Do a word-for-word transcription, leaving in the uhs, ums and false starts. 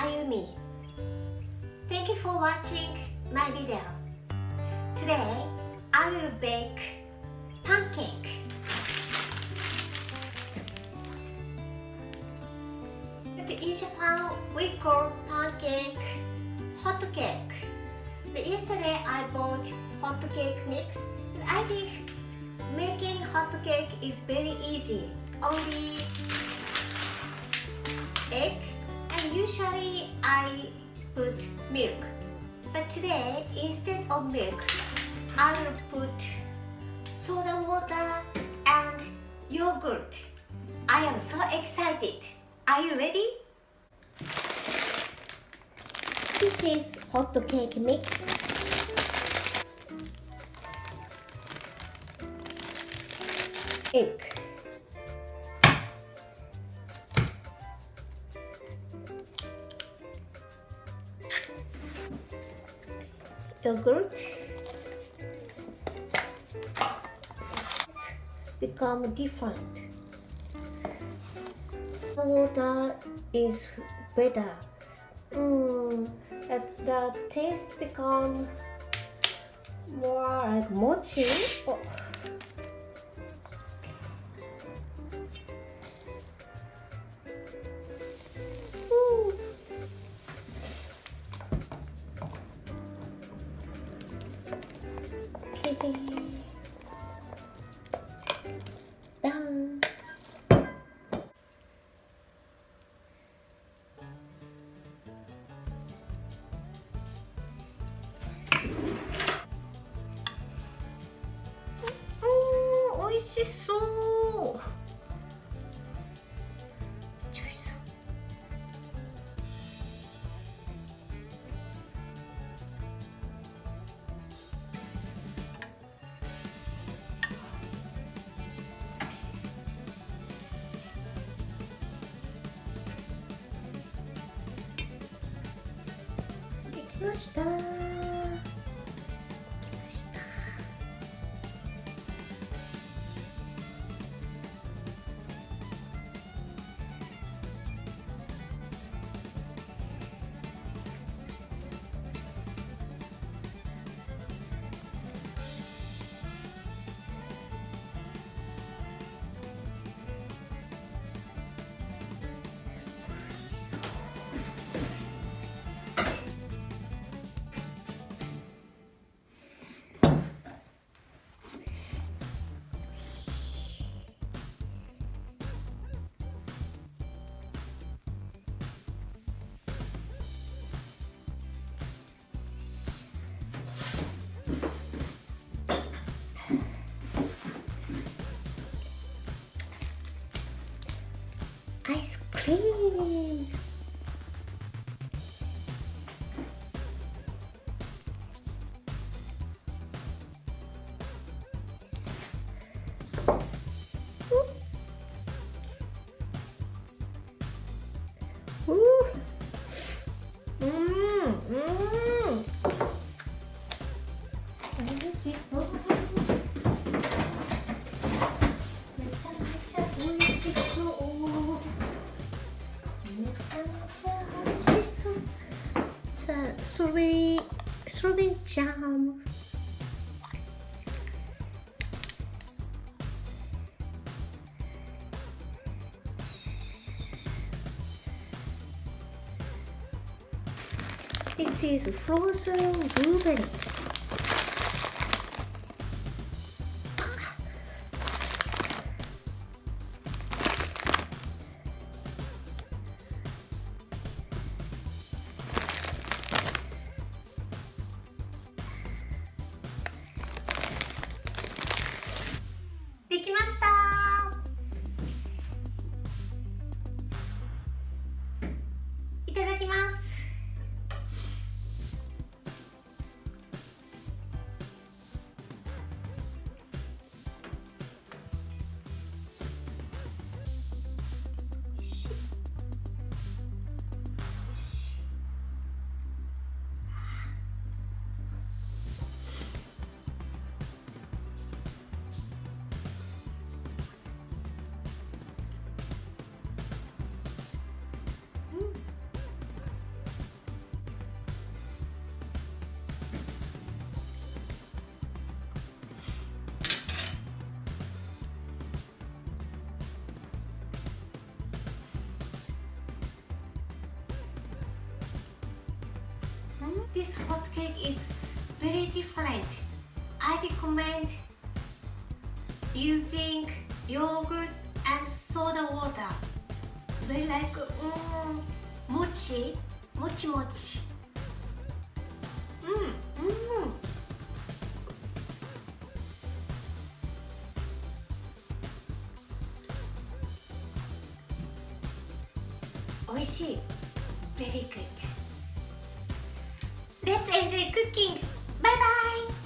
Ayumi. Thank you for watching my video. Today, I will bake pancake. In Japan, we call pancake hot cake. But yesterday, I bought hot cake mix, and I think making hot cake is very easy. Only egg, and usually I put milk. But today, instead of milk, I will put soda water and yogurt. I am so excited. Are you ready? This is hot cake mix. Egg. Yogurt. Become different. Water is better. Mm, the taste become more like mochi. Oh. Okay. Done. Oh, 美味しそう。ちょいそう。できました。できました。アイスクリーム。うううんうんおいしそう。めちゃめちゃおいしそう。めちゃめちゃ美味しそう。さあ、ストロベリー、ストロベリージャム。This is frozen blueberry.できました。いただきます。 This hot cake is very different. I recommend using yogurt and soda water. It's very like mm, mochi, mochi mochi. Mm, mm. Oishii. Very good. Let's enjoy cooking. Bye bye.